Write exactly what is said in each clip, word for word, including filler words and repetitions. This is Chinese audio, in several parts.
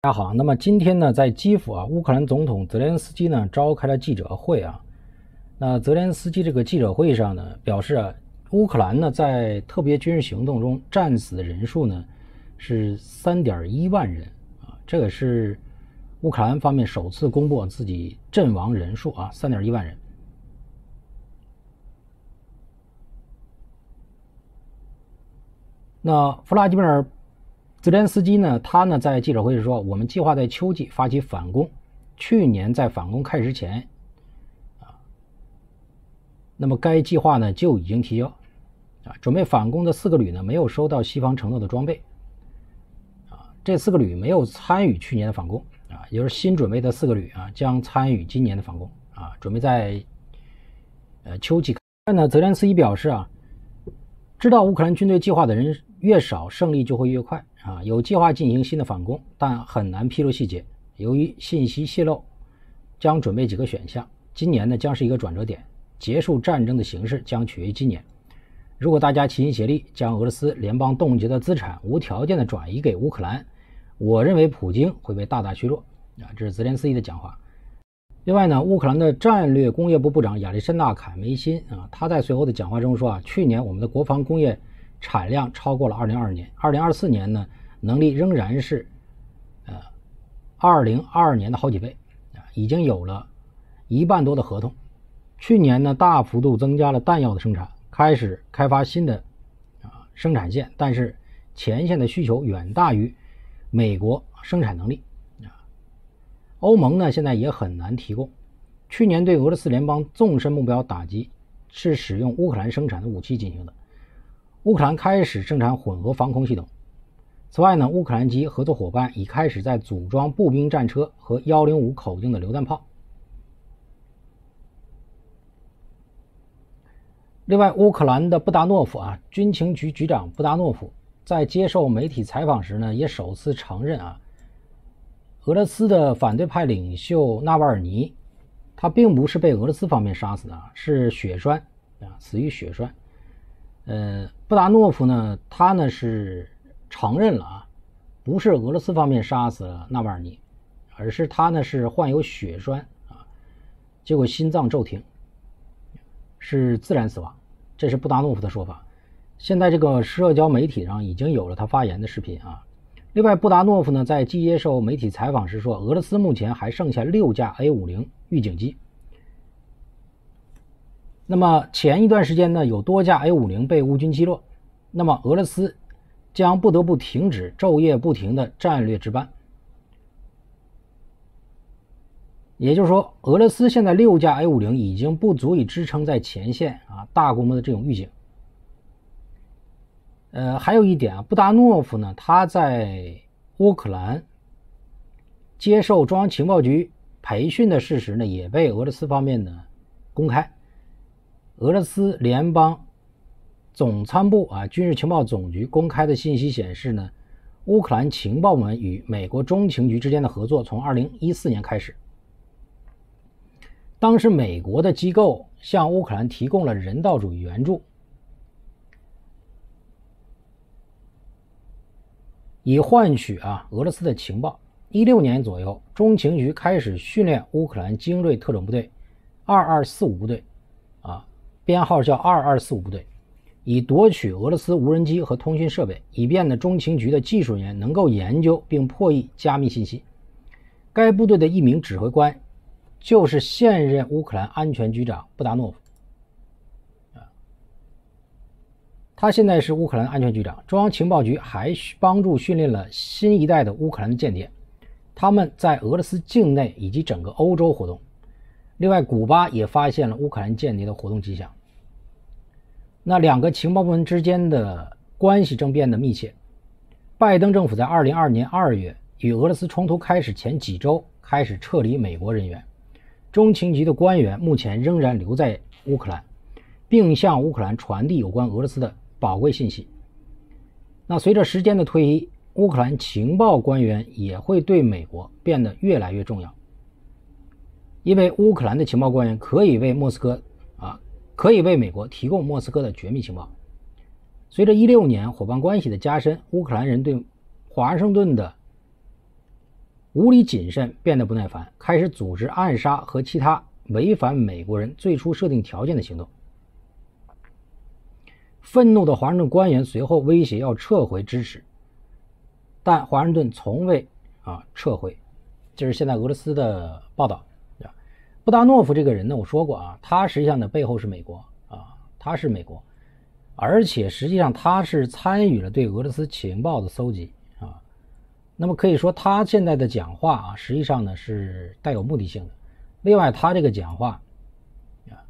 大家好，那么今天呢，在基辅啊，乌克兰总统泽连斯基呢召开了记者会啊。那泽连斯基这个记者会上呢，表示啊，乌克兰呢在特别军事行动中战死的人数呢是 三点一万人啊，这个是乌克兰方面首次公布自己阵亡人数啊 ，三点一万人。那弗拉基米尔泽连斯基呢，他呢在记者会上说，我们计划在秋季发起反攻，去年在反攻开始前啊，那么该计划呢就已经提交啊，准备反攻的四个旅呢没有收到西方承诺的装备啊，这四个旅没有参与去年的反攻啊，也就是新准备的四个旅啊将参与今年的反攻啊，准备在呃秋季。但呢，泽连斯基表示啊，知道乌克兰军队计划的人越少，胜利就会越快啊！有计划进行新的反攻，但很难披露细节。由于信息泄露，将准备几个选项。今年呢将是一个转折点，结束战争的形势将取决于今年。如果大家齐心协力，将俄罗斯联邦冻结的资产无条件的转移给乌克兰，我认为普京会被大大削弱啊！这是泽连斯基的讲话。另外呢，乌克兰的战略工业部部长亚历山大·凯梅辛啊，他在随后的讲话中说啊，去年我们的国防工业产量超过了二零二二年，二零二四年呢，能力仍然是呃二零二二年的好几倍啊，已经有了一半多的合同。去年呢，大幅度增加了弹药的生产，开始开发新的啊生产线，但是前线的需求远大于美国生产能力。欧盟呢现在也很难提供。去年对俄罗斯联邦纵深目标打击是使用乌克兰生产的武器进行的。乌克兰开始生产混合防空系统。此外呢，乌克兰及合作伙伴已开始在组装步兵战车和一零五口径的榴弹炮。另外，乌克兰的布达诺夫啊，军情局局长布达诺夫在接受媒体采访时呢，也首次承认啊，俄罗斯的反对派领袖纳瓦尔尼，他并不是被俄罗斯方面杀死的，是血栓啊，死于血栓。呃，布达诺夫呢，他呢是承认了啊，不是俄罗斯方面杀死了纳瓦尔尼，而是他呢是患有血栓啊，结果心脏骤停，是自然死亡，这是布达诺夫的说法。现在这个社交媒体上已经有了他发言的视频啊。另外，布达诺夫呢在接受媒体采访时说，俄罗斯目前还剩下六架 A 五十 预警机。那么前一段时间呢，有多架 A 五十 被乌军击落，那么俄罗斯将不得不停止昼夜不停的战略值班。也就是说，俄罗斯现在六架 A 五十 已经不足以支撑在前线啊大规模的这种预警。呃，还有一点啊，布达诺夫呢，他在乌克兰接受中央情报局培训的事实呢，也被俄罗斯方面呢公开。俄罗斯联邦总参部啊，军事情报总局公开的信息显示呢，乌克兰情报部门与美国中情局之间的合作从二零一四年开始。当时美国的机构向乌克兰提供了人道主义援助，以换取啊俄罗斯的情报。一六年左右，中情局开始训练乌克兰精锐特种部队二二四五部队啊，编号叫二二四五部队，以夺取俄罗斯无人机和通讯设备，以便呢中情局的技术人员能够研究并破译加密信息。该部队的一名指挥官就是现任乌克兰安全局长布达诺夫。他现在是乌克兰安全局长。中央情报局还帮助训练了新一代的乌克兰的间谍，他们在俄罗斯境内以及整个欧洲活动。另外，古巴也发现了乌克兰间谍的活动迹象。那两个情报部门之间的关系正变得密切。拜登政府在二零二二年二月与俄罗斯冲突开始前几周开始撤离美国人员，中情局的官员目前仍然留在乌克兰，并向乌克兰传递有关俄罗斯的宝贵信息。那随着时间的推移，乌克兰情报官员也会对美国变得越来越重要，因为乌克兰的情报官员可以为莫斯科啊，可以为美国提供莫斯科的绝密情报。随着一六年伙伴关系的加深，乌克兰人对华盛顿的无理谨慎变得不耐烦，开始组织暗杀和其他违反美国人最初设定条件的行动。愤怒的华盛顿官员随后威胁要撤回支持，但华盛顿从未啊撤回。这是现在俄罗斯的报道。布达诺夫这个人呢，我说过啊，他实际上的背后是美国啊，他是美国，而且实际上他是参与了对俄罗斯情报的搜集啊。那么可以说他现在的讲话啊，实际上呢是带有目的性的。另外，他这个讲话啊，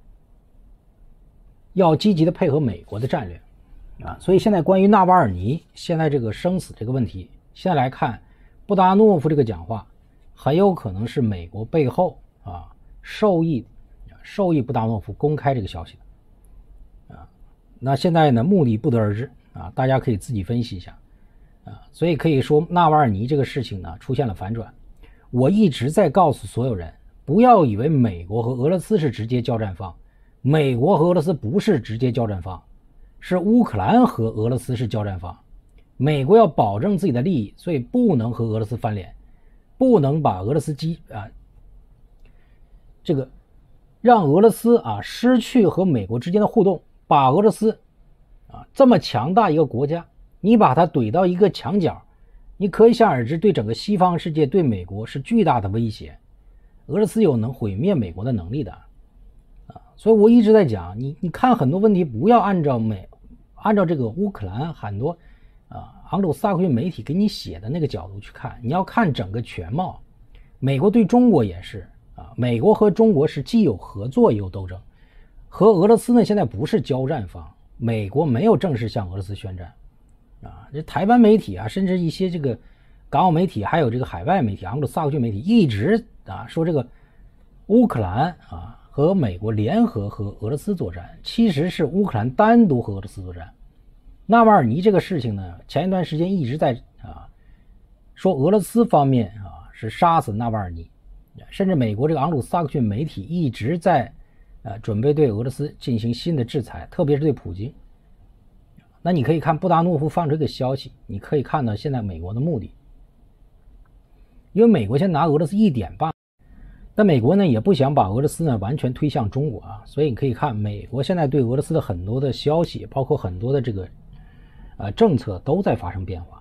要积极的配合美国的战略啊。所以现在关于纳瓦尔尼现在这个生死这个问题，现在来看，布达诺夫这个讲话很有可能是美国背后啊，授意授意布达诺夫公开这个消息的啊。那现在呢，目的不得而知啊，大家可以自己分析一下啊。所以可以说，纳瓦尔尼这个事情呢出现了反转。我一直在告诉所有人，不要以为美国和俄罗斯是直接交战方，美国和俄罗斯不是直接交战方，是乌克兰和俄罗斯是交战方。美国要保证自己的利益，所以不能和俄罗斯翻脸，不能把俄罗斯击啊。这个让俄罗斯啊失去和美国之间的互动，把俄罗斯啊这么强大一个国家，你把它怼到一个墙角，你可想而知，对整个西方世界，对美国是巨大的威胁。俄罗斯有能毁灭美国的能力的啊，所以我一直在讲，你你看很多问题不要按照美按照这个乌克兰很多啊盎格鲁撒克逊媒体给你写的那个角度去看，你要看整个全貌。美国对中国也是。啊，美国和中国是既有合作也有斗争，和俄罗斯呢现在不是交战方，美国没有正式向俄罗斯宣战，啊，这台湾媒体啊，甚至一些这个港澳媒体，还有这个海外媒体、盎格鲁撒克逊媒体一直啊说这个乌克兰啊和美国联合和俄罗斯作战，其实是乌克兰单独和俄罗斯作战。纳瓦尔尼这个事情呢，前一段时间一直在啊说俄罗斯方面啊是杀死纳瓦尔尼。甚至美国这个盎格鲁撒克逊媒体一直在呃准备对俄罗斯进行新的制裁，特别是对普京。那你可以看布达诺夫放出这个消息，你可以看到现在美国的目的，因为美国现在拿俄罗斯一点半，但美国呢也不想把俄罗斯呢完全推向中国啊，所以你可以看美国现在对俄罗斯的很多的消息，包括很多的这个呃政策都在发生变化。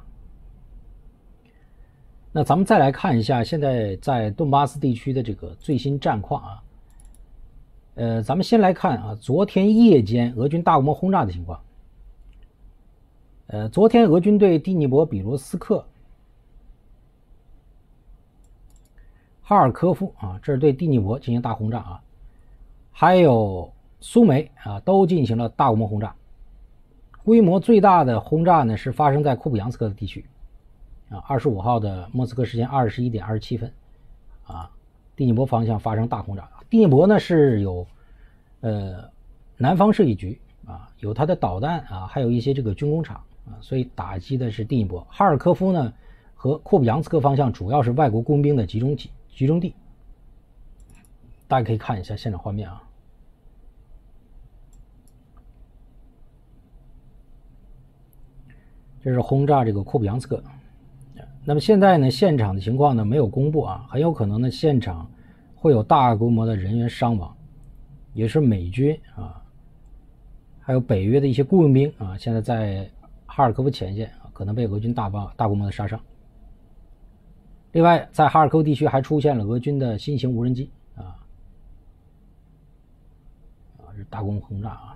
那咱们再来看一下现在在顿巴斯地区的这个最新战况啊。呃，咱们先来看啊，昨天夜间俄军大规模轰炸的情况。呃，昨天俄军对第聂伯比罗斯克、哈尔科夫啊，这是对第聂伯进行大轰炸啊，还有苏梅啊，都进行了大规模轰炸。规模最大的轰炸呢是发生在库普扬斯克的地区。啊，二十五号的莫斯科时间二十一点二十七分，啊，第聂伯方向发生大轰炸。第聂伯呢是有，呃，南方设计局啊，有它的导弹啊，还有一些这个军工厂啊，所以打击的是第聂伯。哈尔科夫呢和库普扬斯克方向主要是外国工兵的集中集集中地。大家可以看一下现场画面啊。这是轰炸这个库普扬斯克。那么现在呢，现场的情况呢没有公布啊，很有可能呢现场会有大规模的人员伤亡，也是美军啊，还有北约的一些雇佣兵啊，现在在哈尔科夫前线啊，可能被俄军大爆大规模的杀伤。另外，在哈尔科夫地区还出现了俄军的新型无人机啊，啊，是大规模轰炸啊。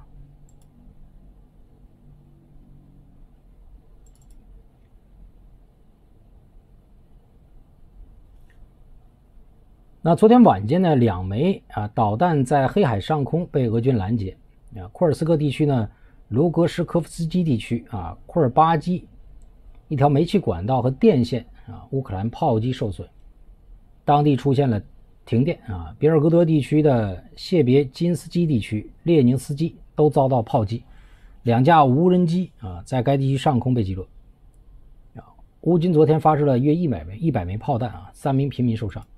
那昨天晚间呢，两枚啊导弹在黑海上空被俄军拦截啊。库尔斯克地区呢，卢格什科夫斯基地区啊，库尔巴基一条煤气管道和电线啊，乌克兰炮击受损，当地出现了停电啊。别尔哥德地区的谢别金斯基地区、列宁斯基都遭到炮击，两架无人机啊在该地区上空被击落。啊，乌军昨天发射了约一百枚一百枚炮弹啊，三名平民受伤。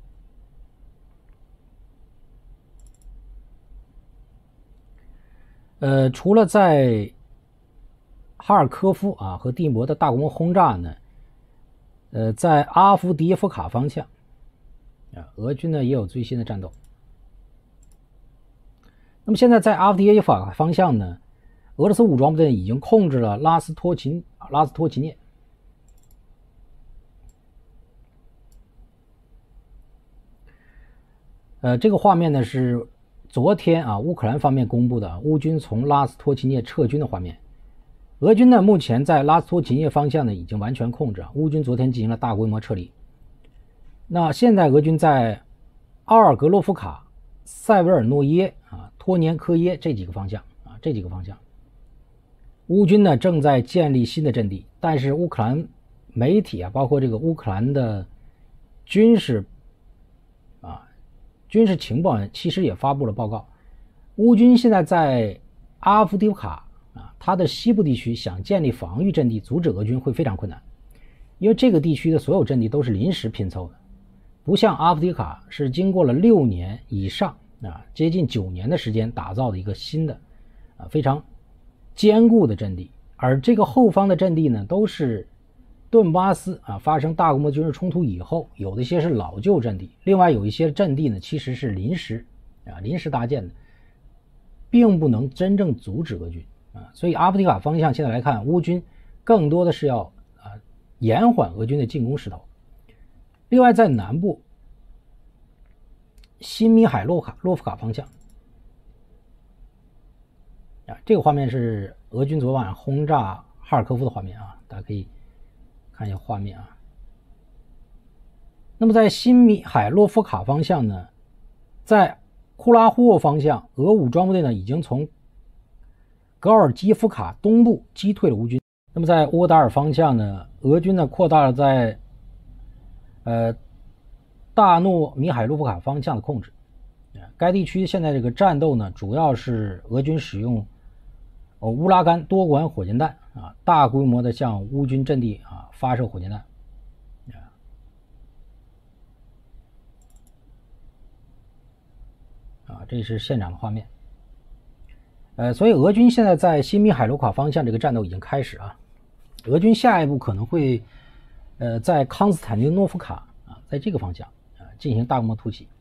呃，除了在哈尔科夫啊和第聂伯的大规模轰炸呢， 呃，在阿夫迪耶夫卡方向，啊，俄军呢也有最新的战斗。那么现在在阿夫迪耶夫卡方向呢，俄罗斯武装部队已经控制了拉斯托琴拉斯托奇涅。呃，这个画面呢是昨天啊乌克兰方面公布的乌军从拉斯托奇涅撤军的画面。俄军呢目前在拉斯托奇涅方向呢已经完全控制，乌军昨天进行了大规模撤离。那现在俄军在奥尔格洛夫卡、塞维尔诺耶啊、托年科耶这几个方向啊这几个方向，乌军呢正在建立新的阵地，但是乌克兰媒体啊，包括这个乌克兰的军事啊。军事情报其实也发布了报告，乌军现在在阿夫迪夫卡啊，它的西部地区想建立防御阵地，阻止俄军会非常困难，因为这个地区的所有阵地都是临时拼凑的，不像阿夫迪夫卡是经过了六年以上啊，接近九年的时间打造的一个新的啊非常坚固的阵地，而这个后方的阵地呢，都是顿巴斯啊发生大规模军事冲突以后，有的一些是老旧阵地，另外有一些阵地呢其实是临时啊临时搭建的，并不能真正阻止俄军啊。所以阿夫迪卡方向现在来看，乌军更多的是要啊延缓俄军的进攻势头。另外在南部新米海洛卡洛夫卡方向啊，这个画面是俄军昨晚轰炸哈尔科夫的画面啊，大家可以看一下画面啊。那么在新米海洛夫卡方向呢，在库拉霍沃方向，俄武装部队呢已经从格尔基夫卡东部击退了乌军。那么在沃达尔方向呢，俄军呢扩大了在呃大诺米海洛夫卡方向的控制。该地区现在这个战斗呢，主要是俄军使用呃乌拉甘多管火箭弹啊，大规模的向乌军阵地啊发射火箭弹。啊，这是现场的画面。呃，所以俄军现在在新米海洛卡方向这个战斗已经开始啊。俄军下一步可能会呃在康斯坦丁诺夫卡啊，在这个方向啊进行大规模突袭。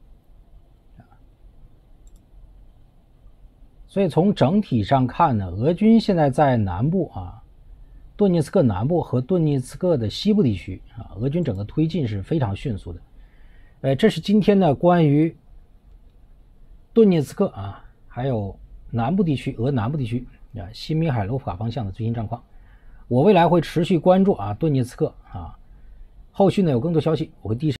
所以从整体上看呢，俄军现在在南部啊，顿涅茨克南部和顿涅茨克的西部地区啊，俄军整个推进是非常迅速的。呃，这是今天呢关于顿涅茨克啊，还有南部地区俄南部地区啊新米海洛夫卡方向的最新战况。我未来会持续关注啊顿涅茨克啊，后续呢有更多消息我会第一时间